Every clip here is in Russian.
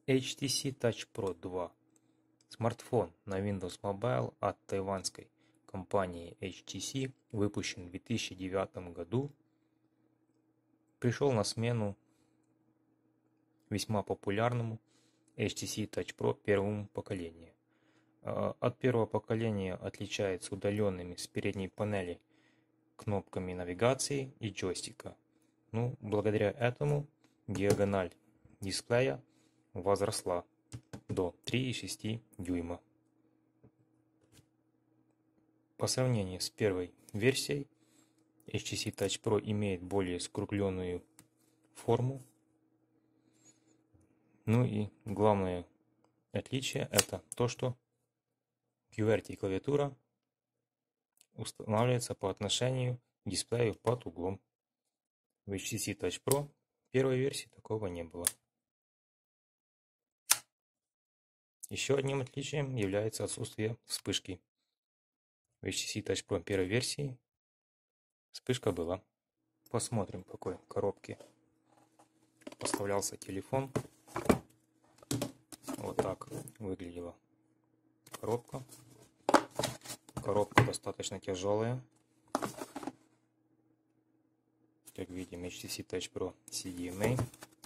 HTC Touch Pro 2. Смартфон на Windows Mobile от тайваньской компании HTC, выпущен в 2009 году, пришел на смену весьма популярному HTC Touch Pro первому поколению. От первого поколения отличается удаленными с передней панели кнопками навигации и джойстика. Благодаря этому диагональ дисплея возросла до 3,6 дюйма. По сравнению с первой версией, HTC Touch Pro имеет более скругленную форму. И главное отличие — это то, что QWERTY клавиатура устанавливается по отношению к дисплею под углом. В HTC Touch Pro первой версии такого не было. Еще одним отличием является отсутствие вспышки. В HTC Touch Pro первой версии вспышка была. Посмотрим, в какой коробке поставлялся телефон. Вот так выглядела коробка. Коробка достаточно тяжелая. Как видим, HTC Touch Pro CDMA,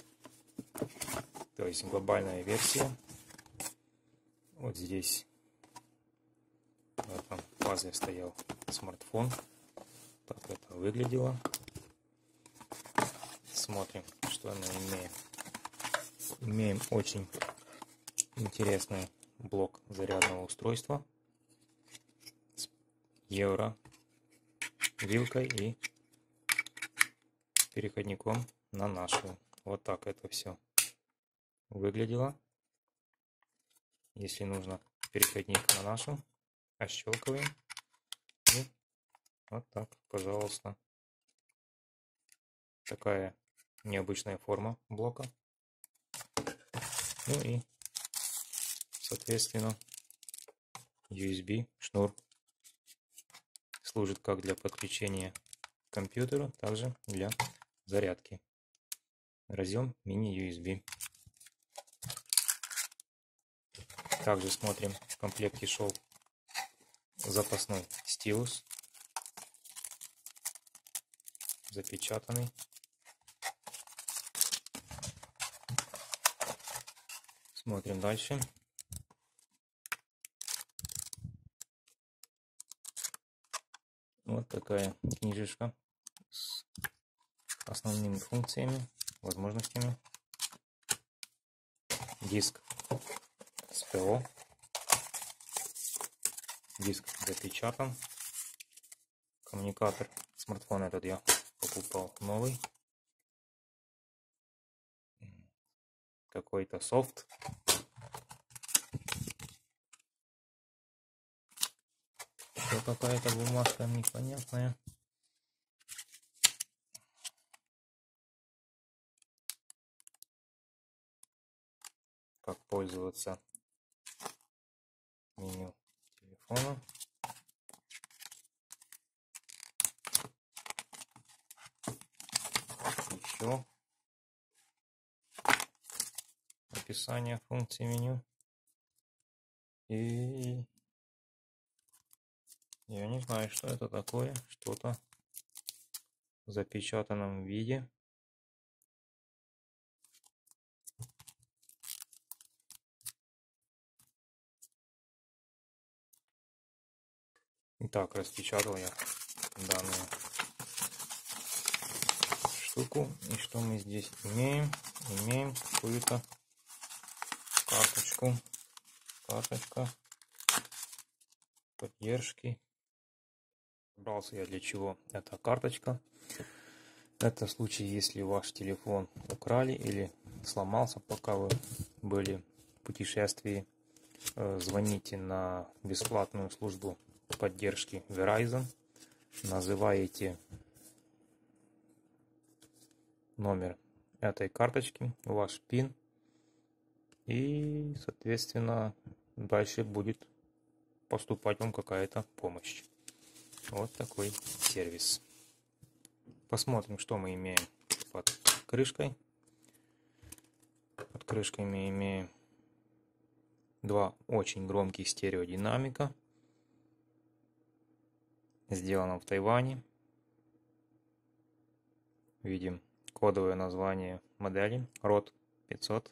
то есть глобальная версия. Вот здесь в этом пазле стоял смартфон. Так это выглядело. Смотрим, что мы имеем. Имеем очень интересный блок зарядного устройства с евро вилкой и переходником на нашу. Вот так это все выглядело. Если нужно переходник на нашу, отщелкиваем. И вот так, пожалуйста. Такая необычная форма блока. И, соответственно, USB шнур служит как для подключения к компьютеру, также для зарядки. Разъем мини-USB. Также смотрим, в комплекте шел запасной стилус, запечатанный. Смотрим дальше. Вот такая книжечка с основными функциями, возможностями. Диск с ПО. Диск запечатан. Коммуникатор. Смартфон этот я покупал новый. Какой-то софт. Еще какая-то бумажка непонятная. Как пользоваться меню телефона. Еще описание функций меню. И я не знаю, что это такое. Что-то в запечатанном виде. Итак, распечатал я данную штуку. И что мы здесь имеем? Имеем какую-то карточку. Карточка поддержки. Брался я для чего эта карточка. Это в случае, если ваш телефон украли или сломался, пока вы были в путешествии. Звоните на бесплатную службу поддержки Verizon, называете номер этой карточки, ваш PIN, и, соответственно, дальше будет поступать вам какая-то помощь. Вот такой сервис. Посмотрим, что мы имеем под крышкой. Под крышками имеем два очень громких стереодинамика. Сделано в Тайване. Видим кодовое название модели ROD 500.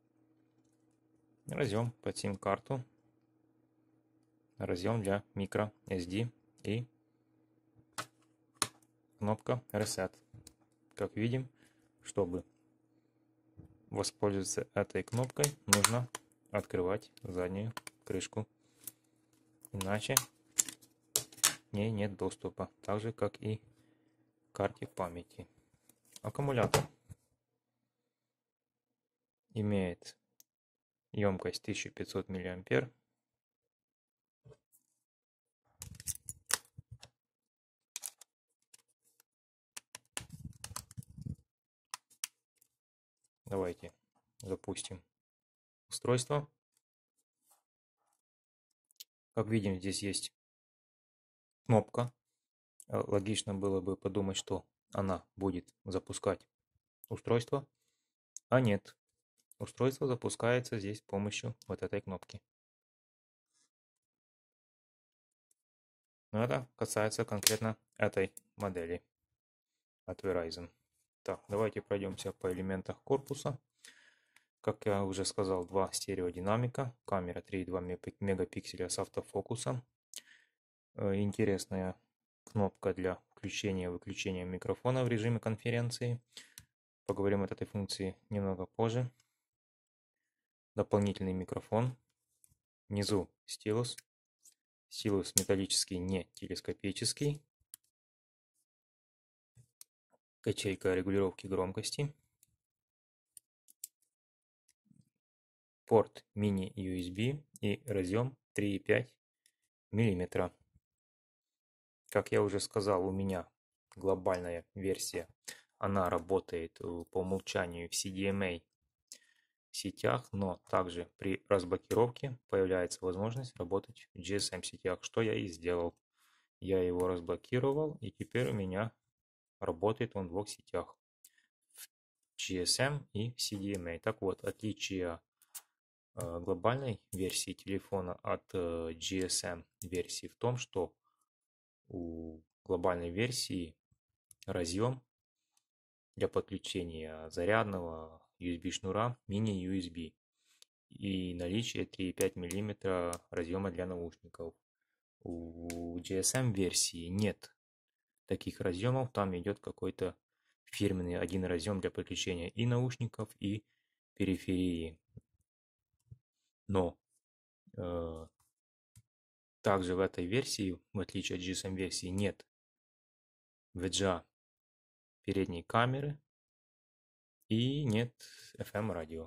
Разъем под сим-карту. Разъем для micro SD и кнопка Reset. Как видим, чтобы воспользоваться этой кнопкой, нужно открывать заднюю крышку. Иначе к ней нет доступа. Так же, как и к карте памяти. Аккумулятор имеет емкость 1500 мА. Давайте запустим устройство. Как видим, здесь есть кнопка. Логично было бы подумать, что она будет запускать устройство, а нет. Устройство запускается здесь с помощью вот этой кнопки. Но это касается конкретно этой модели от Verizon. Так, давайте пройдемся по элементах корпуса. Как я уже сказал, два стереодинамика, камера 3,2 мегапикселя с автофокусом. Интересная кнопка для включения и выключения микрофона в режиме конференции. Поговорим о этой функции немного позже. Дополнительный микрофон. Внизу стилус. Стилус металлический, не телескопический. Ячейка регулировки громкости. Порт мини-USB и разъем 3,5 мм. Как я уже сказал, у меня глобальная версия. Она работает по умолчанию в CDMA сетях, но также при разблокировке появляется возможность работать в GSM сетях, что я и сделал. Я его разблокировал, и теперь у меня работает он в двух сетях. В GSM и в CDMA. Так вот, отличие глобальной версии телефона от GSM версии в том, что у глобальной версии разъем для подключения зарядного USB шнура мини-USB и наличие 3,5 мм разъема для наушников. У GSM версии нет таких разъемов, там идет какой-то фирменный один разъем для подключения и наушников, и периферии. Но также в этой версии, в отличие от GSM версии, нет VGA передней камеры и нет FM радио.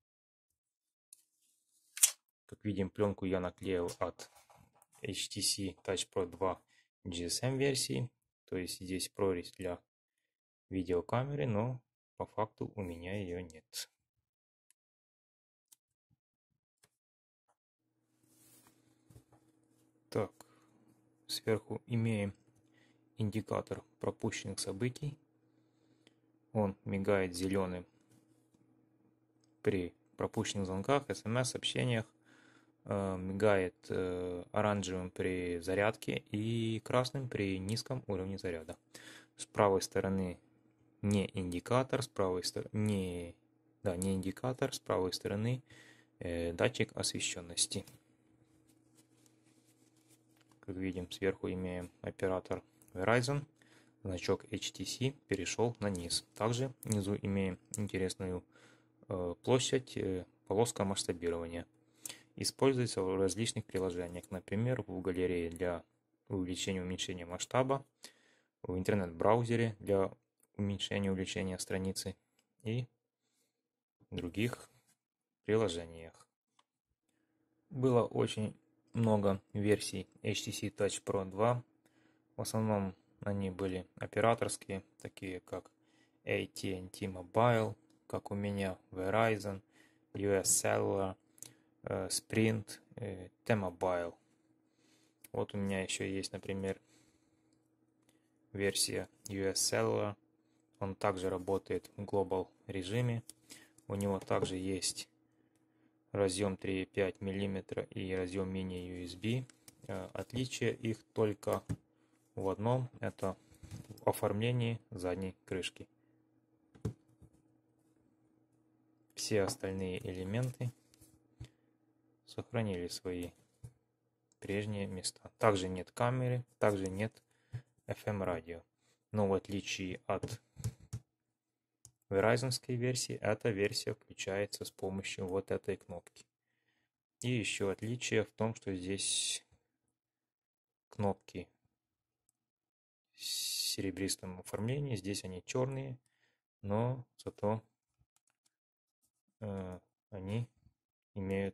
Как видим, пленку я наклеил от HTC Touch Pro 2 GSM версии. То есть здесь прорезь для видеокамеры, но по факту у меня ее нет. Так, сверху имеем индикатор пропущенных событий. Он мигает зеленым при пропущенных звонках, смс-сообщениях, мигает оранжевым при зарядке и красным при низком уровне заряда. С правой стороны не индикатор, с правой стороны не индикатор, с правой стороны датчик освещенности. Как видим, сверху имеем оператор Verizon, значок HTC перешел на низ. Также внизу имеем интересную площадь, полоска масштабирования. Используется в различных приложениях, например, в галерее для увеличения и уменьшения масштаба, в интернет-браузере для уменьшения и увеличения страницы и других приложениях. Было очень много версий HTC Touch Pro 2. В основном они были операторские, такие как AT&T Mobile, как у меня Verizon, US Cellular, Sprint, T-Mobile. Вот у меня еще есть, например, версия US Cellular. Он также работает в Global режиме. У него также есть разъем 3,5 мм и разъем мини-USB. Отличие их только в одном, это в оформлении задней крышки. Все остальные элементы сохранили свои прежние места. Также нет камеры, также нет FM радио. Но в отличие от Verizonской версии, эта версия включается с помощью вот этой кнопки. И еще отличие в том, что здесь кнопки в серебристом оформлении, здесь они черные, но зато они имеют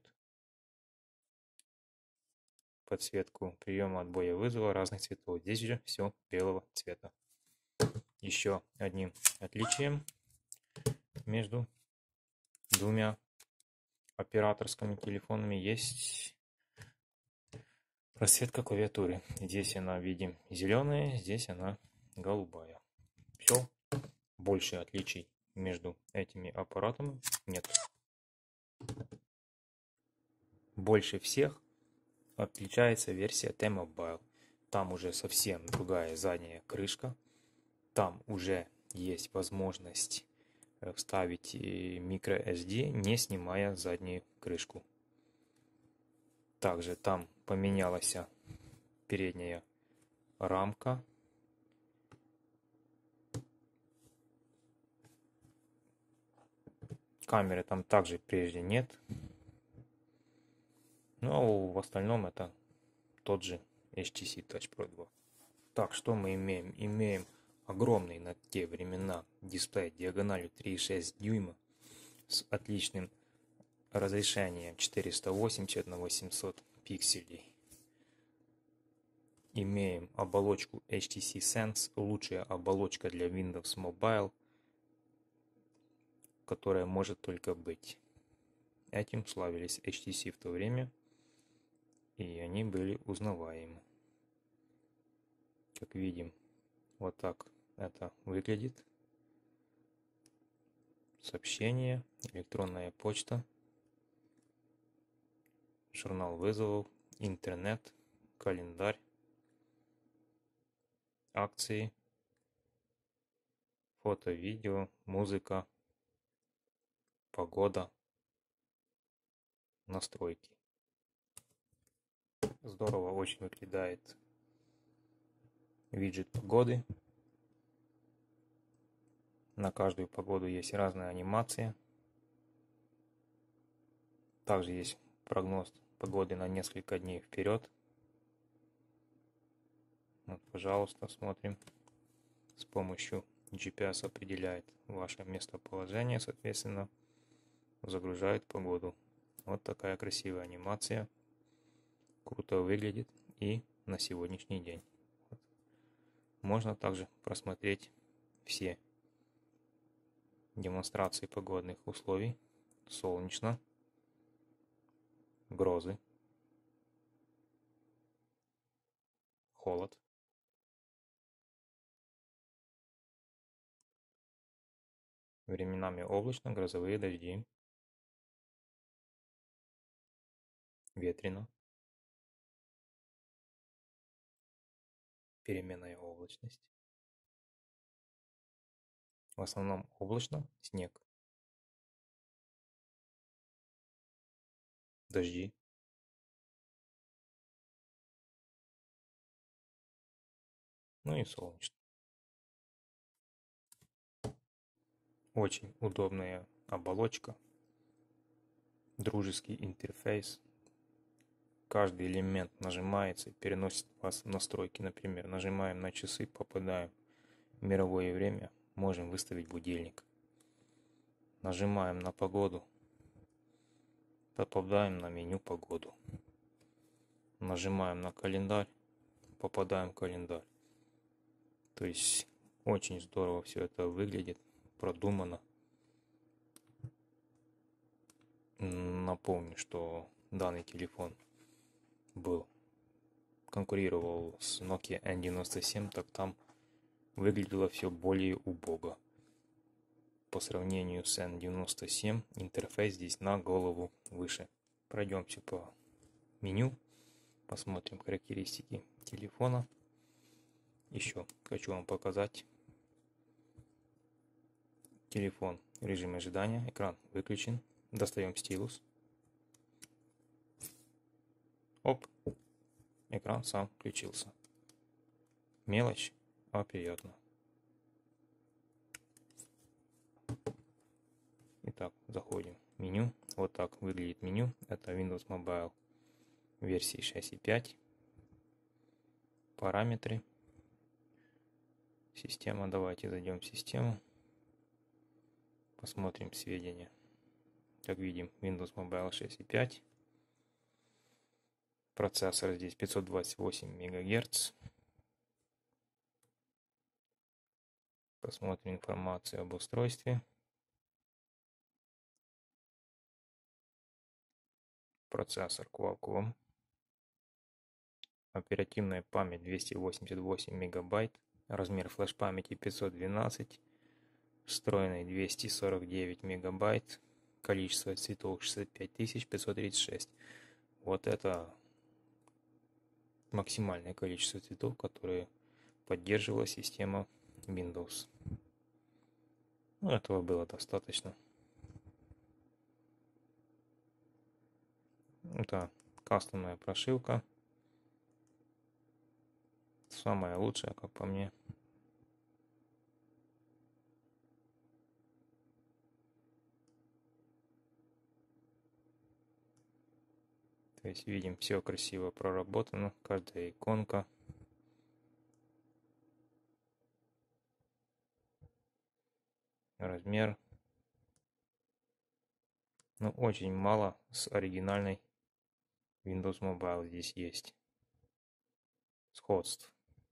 подсветку приема отбоя вызова разных цветов. Здесь же все белого цвета. Еще одним отличием между двумя операторскими телефонами есть расцветка клавиатуры. Здесь она, видим, зеленая, здесь она голубая. Все, больше отличий между этими аппаратами нет. Больше всех отличается версия T-Mobile. Там уже совсем другая задняя крышка. Там уже есть возможность вставить microSD, не снимая заднюю крышку. Также там поменялась передняя рамка. Камеры там также прежде нет. Но в остальном это тот же HTC Touch Pro 2. Так, что мы имеем? Имеем огромный на те времена дисплей диагональю 3,6 дюйма с отличным разрешением 480 на 800 пикселей. Имеем оболочку HTC Sense, лучшая оболочка для Windows Mobile, которая может только быть. Этим славились HTC в то время, и они были узнаваемы. Как видим, вот так это выглядит. Сообщение, электронная почта, журнал вызовов, интернет, календарь, акции, фото, видео, музыка, погода, настройки. Здорово очень выглядит виджет погоды. На каждую погоду есть разная анимация. Также есть прогноз погоды на несколько дней вперед. Вот, пожалуйста, смотрим. С помощью GPS определяет ваше местоположение, соответственно, загружает погоду. Вот такая красивая анимация. Круто выглядит и на сегодняшний день. Можно также просмотреть все демонстрации погодных условий. Солнечно, грозы, холод, временами облачно, грозовые дожди, ветрено, переменная облачность. В основном облачно, снег, дожди, ну и солнечно. Очень удобная оболочка, дружеский интерфейс. Каждый элемент нажимается и переносит вас в настройки. Например, нажимаем на часы, попадаем в мировое время, можем выставить будильник. Нажимаем на погоду, попадаем на меню погоду. Нажимаем на календарь, попадаем в календарь. То есть очень здорово все это выглядит, продумано. Напомню, что данный телефон конкурировал с Nokia N97, так там выглядело все более убого. по сравнению с N97 интерфейс здесь на голову выше. Пройдемся по меню, посмотрим характеристики телефона. Еще хочу вам показать телефон в режиме ожидания. Экран выключен. Достаем стилус. Оп, экран сам включился. Мелочь, а приятно. Итак, заходим в меню. Вот так выглядит меню. Это Windows Mobile версии 6.5. Параметры. Система. Давайте зайдем в систему. Посмотрим сведения. Как видим, Windows Mobile 6.5. Процессор здесь 528 МГц. Посмотрим информацию об устройстве. Процессор Qualcomm. Оперативная память 288 мегабайт. Размер флеш-памяти 512. Встроенный 249 мегабайт. Количество цветов 65536. Вот это максимальное количество цветов, которые поддерживала система Windows. Ну, этого было достаточно. Это кастомная прошивка. Самая лучшая, как по мне. То есть видим, все красиво проработано. Каждая иконка. Размер. Но очень мало с оригинальной Windows Mobile здесь есть. Сходств.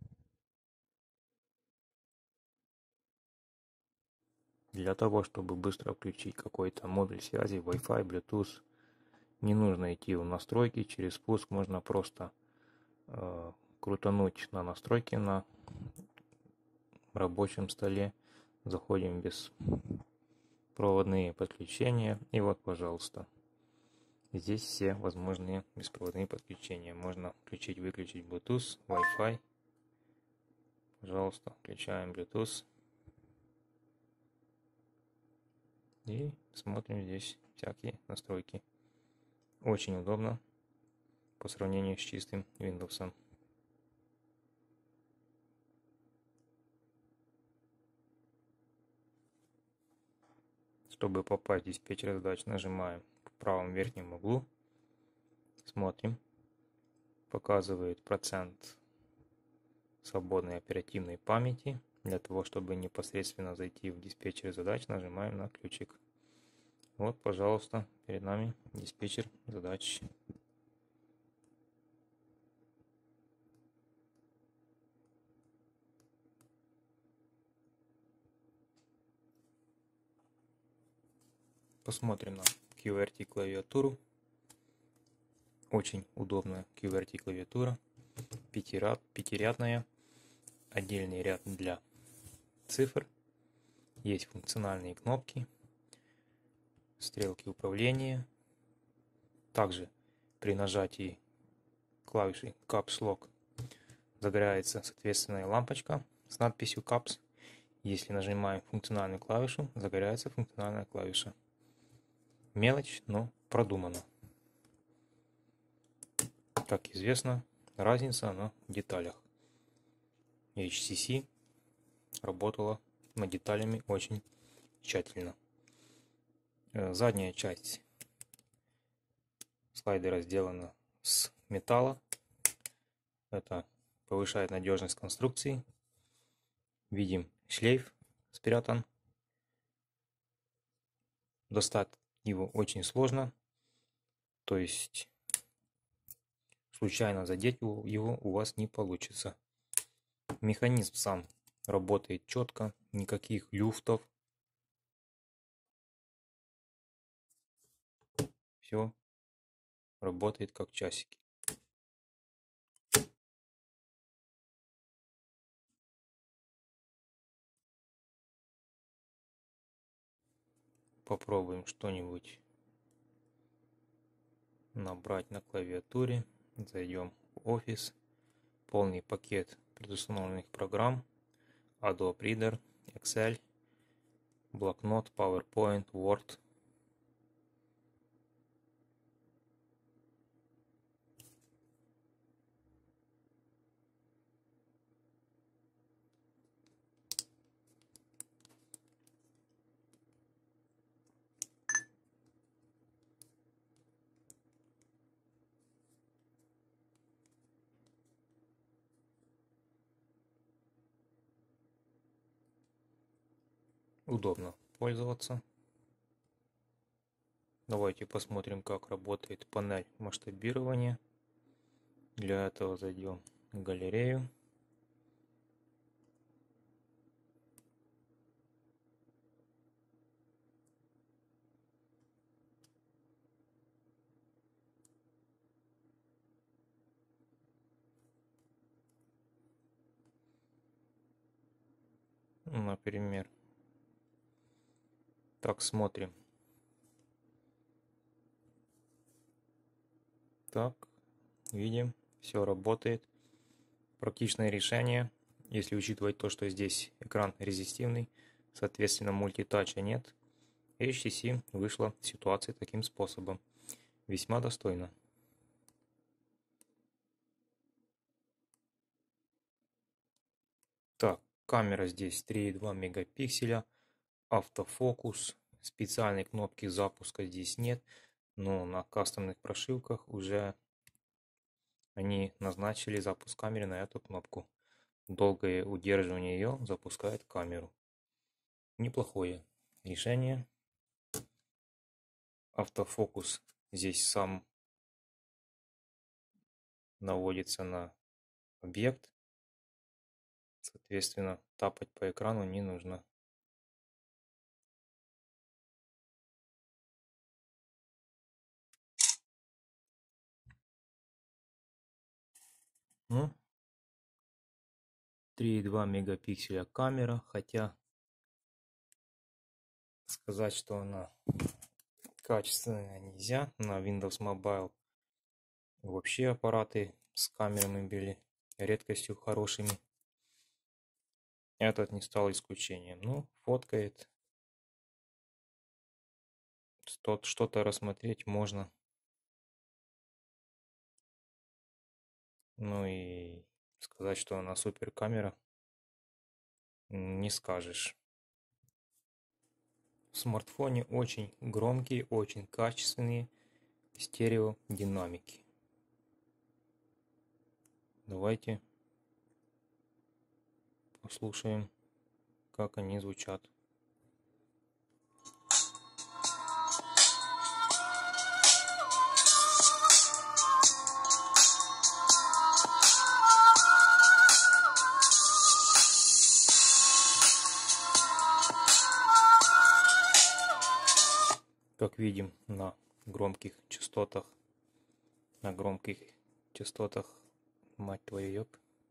Для того, чтобы быстро включить какой-то модуль связи, Wi-Fi, Bluetooth, не нужно идти в настройки. Через спуск можно просто крутануть на настройки на рабочем столе. Заходим в беспроводные подключения. И вот, пожалуйста, здесь все возможные беспроводные подключения. Можно включить-выключить Bluetooth, Wi-Fi. Пожалуйста, включаем Bluetooth. И смотрим здесь всякие настройки. Очень удобно по сравнению с чистым Windows. Чтобы попасть в диспетчер задач, нажимаем в правом верхнем углу. Смотрим. Показывает процент свободной оперативной памяти. Для того, чтобы непосредственно зайти в диспетчер задач, нажимаем на ключик. Вот, пожалуйста, перед нами диспетчер задач. Посмотрим на QWERTY клавиатуру. Очень удобная QWERTY клавиатура. Пятирядная. Отдельный ряд для цифр. Есть функциональные кнопки. Стрелки управления. Также при нажатии клавиши Caps Lock загорается соответственная лампочка с надписью Caps. Если нажимаем функциональную клавишу, загорается функциональная клавиша. Мелочь, но продумана. Как известно, разница на деталях. HTC работала над деталями очень тщательно. Задняя часть слайдера сделана с металла. Это повышает надежность конструкции. Видим, шлейф спрятан. Достать его очень сложно. То есть случайно задеть его у вас не получится. Механизм сам работает четко, никаких люфтов. Все работает как часики. Попробуем что-нибудь набрать на клавиатуре. Зайдем в Office. Полный пакет предустановленных программ. Adobe Reader, Excel, блокнот, PowerPoint, Word. Удобно пользоваться. Давайте посмотрим, как работает панель масштабирования. Для этого зайдем в галерею. Например, так смотрим. Так, видим, все работает. Практичное решение, если учитывать то, что здесь экран резистивный, соответственно мультитача нет. HTC вышла ситуация таким способом. Весьма достойно. Так, камера здесь 3,2 мегапикселя, автофокус, специальной кнопки запуска здесь нет, но на кастомных прошивках уже они назначили запуск камеры на эту кнопку. Долгое удерживание ее запускает камеру. Неплохое решение. Автофокус здесь сам наводится на объект. Соответственно, тапать по экрану не нужно. Ну, 3,2 мегапикселя камера, хотя сказать, что она качественная нельзя. На Windows Mobile вообще аппараты с камерами были редкостью хорошими. Этот не стал исключением. Ну, фоткает. Что-то рассмотреть можно. Ну и сказать, что она супер камера, не скажешь. В смартфоне очень громкие, очень качественные стереодинамики. Давайте послушаем, как они звучат. Как видим, на громких частотах, мать твою, ёп.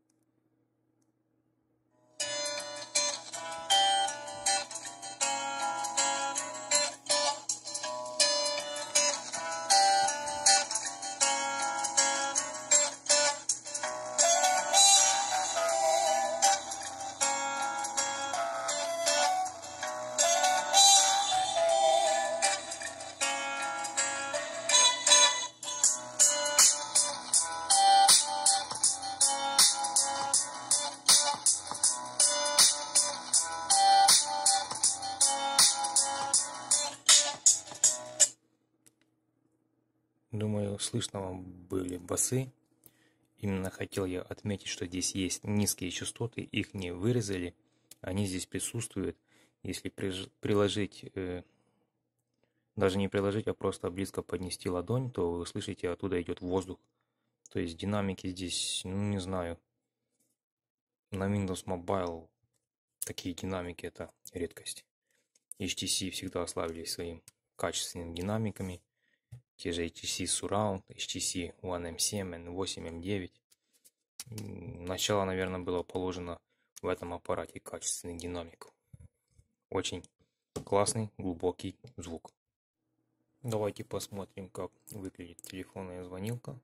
Думаю, слышно вам были басы. Именно хотел я отметить, что здесь есть низкие частоты, их не вырезали, они здесь присутствуют. Если приложить, даже не приложить, а просто близко поднести ладонь, то вы слышите, оттуда идет воздух. То есть динамики здесь, ну не знаю, на Windows Mobile такие динамики это редкость. HTC всегда славились своим качественными динамиками. Те же HTC Surround, HTC One M7, N8, M9. Начало, наверное, было положено в этом аппарате качественных динамиков. Очень классный глубокий звук. Давайте посмотрим, как выглядит телефонная звонилка.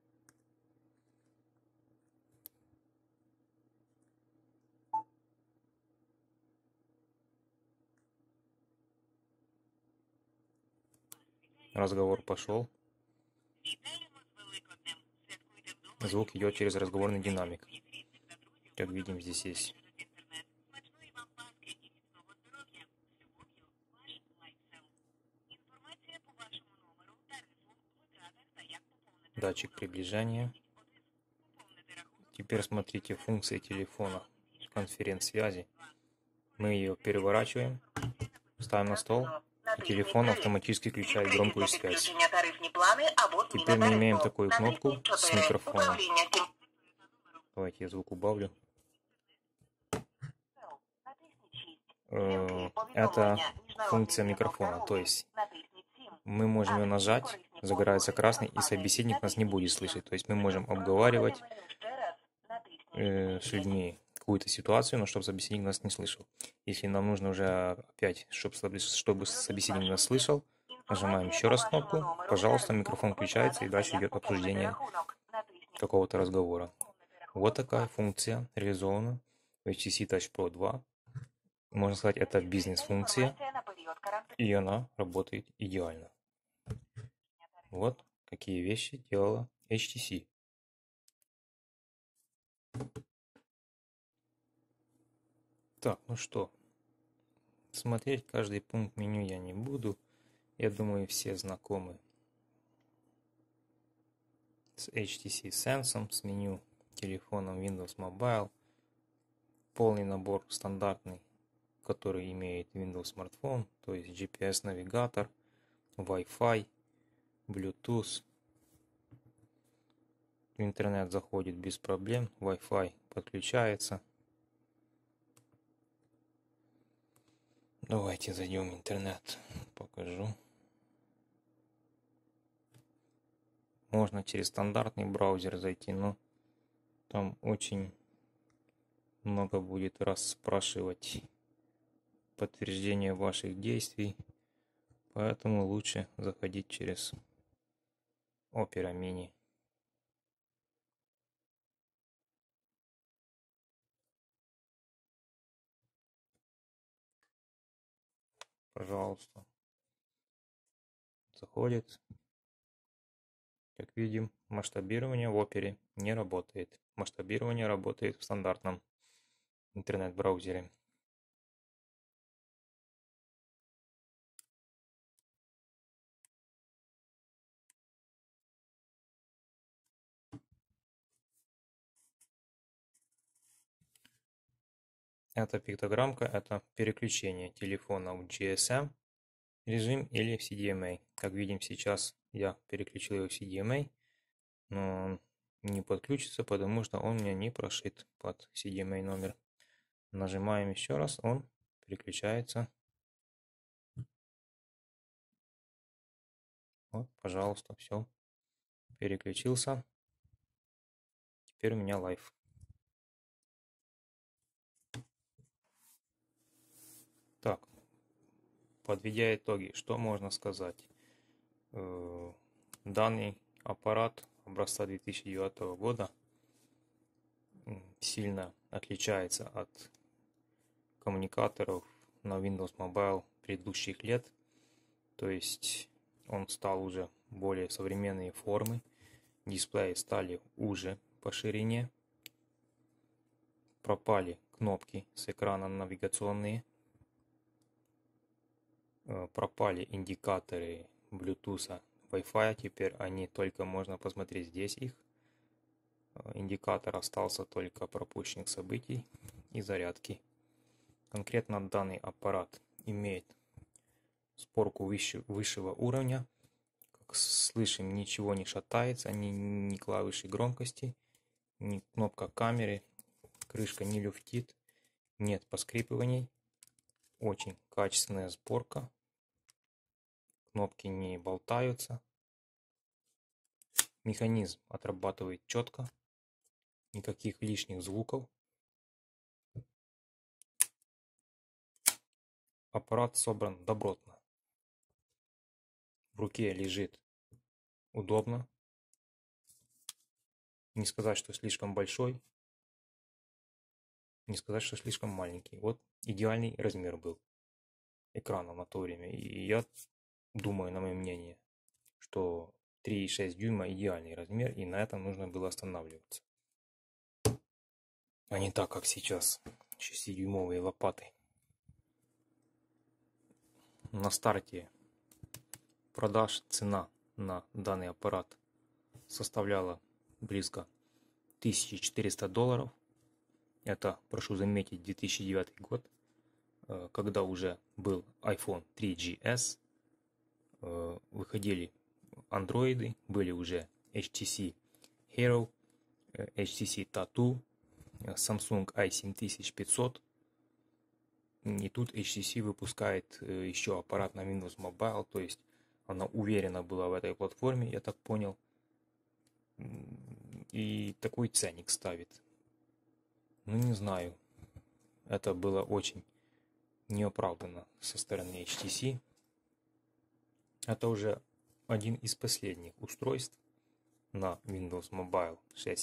Разговор пошел. Звук идет через разговорный динамик. Как видим, здесь есть датчик приближения. Теперь смотрите функции телефона конференц-связи. Мы ее переворачиваем, ставим на стол, и телефон автоматически включает громкую связь. Теперь мы имеем такую кнопку с микрофоном. Давайте я звук убавлю. Это функция микрофона, то есть мы можем ее нажать, загорается красный, и собеседник нас не будет слышать. То есть мы можем обговаривать с людьми какую-то ситуацию, но чтобы собеседник нас не слышал. Если нам нужно уже опять, чтобы собеседник нас слышал, нажимаем еще раз кнопку, пожалуйста, микрофон включается, и дальше идет обсуждение какого-то разговора. Вот такая функция реализована в HTC Touch Pro 2. Можно сказать, это бизнес-функция, и она работает идеально. Вот какие вещи делала HTC. Так, ну что, смотреть каждый пункт меню я не буду. Я думаю, все знакомы с HTC Sense, с меню телефоном Windows Mobile. Полный набор стандартный, который имеет Windows Smartphone, то есть GPS-навигатор, Wi-Fi, Bluetooth. В интернет заходит без проблем, Wi-Fi подключается. Давайте зайдем в интернет, покажу. Можно через стандартный браузер зайти, но там очень много будет раз спрашивать подтверждение ваших действий, поэтому лучше заходить через Opera Mini. Пожалуйста. Заходит. Как видим, масштабирование в Opera не работает. Масштабирование работает в стандартном интернет-браузере. Эта пиктограммка – это переключение телефона в GSM режим или в CDMA. Как видим, сейчас я переключил его в CDMA, но он не подключится, потому что он у меня не прошит под CDMA номер. Нажимаем еще раз, он переключается. Вот, пожалуйста, все. Переключился. Теперь у меня лайв. Так, подведя итоги, что можно сказать? Данный аппарат образца 2009 года сильно отличается от коммуникаторов на Windows Mobile предыдущих лет. То есть он стал уже более современные формы. Дисплеи стали уже по ширине. Пропали кнопки с экрана навигационные. Пропали индикаторы Bluetooth, Wi-Fi. Теперь они только можно посмотреть здесь их. Индикатор остался только пропущенных событий и зарядки. Конкретно данный аппарат имеет сборку высшего уровня. Как слышим, ничего не шатается, ни клавиши громкости, ни кнопка камеры, крышка не люфтит, нет поскрипываний. Очень качественная сборка. Кнопки не болтаются. Механизм отрабатывает четко. Никаких лишних звуков. аппарат собран добротно. В руке лежит удобно. Не сказать, что слишком большой, не сказать, что слишком маленький. Вот идеальный размер был экрана на то время. И я думаю, на мое мнение, что 3,6 дюйма идеальный размер, и на этом нужно было останавливаться. А не так, как сейчас, 6-дюймовые лопаты. На старте продаж цена на данный аппарат составляла близко $1400. Это, прошу заметить, 2009 год, когда уже был iPhone 3GS, выходили андроиды, были уже HTC Hero, HTC Tattoo, Samsung i7500. И тут HTC выпускает еще аппарат на Windows Mobile, то есть она уверена была в этой платформе, я так понял. И такой ценник ставит. Ну, не знаю. Это было очень неоправданно со стороны HTC. Это уже один из последних устройств на Windows Mobile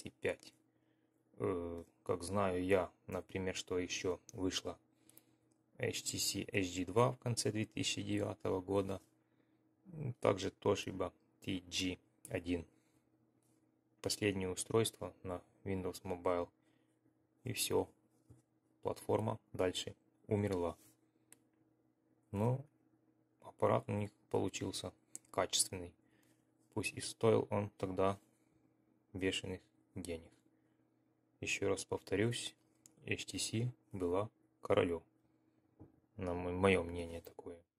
6.5. Как знаю я, например, что еще вышло HTC HD2 в конце 2009 года. Также Toshiba TG1. Последнее устройство на Windows Mobile. И все. Платформа дальше умерла. Но аппарат у них получился качественный. Пусть и стоил он тогда бешеных денег. Еще раз повторюсь, HTC была королем. На мое мнение такое.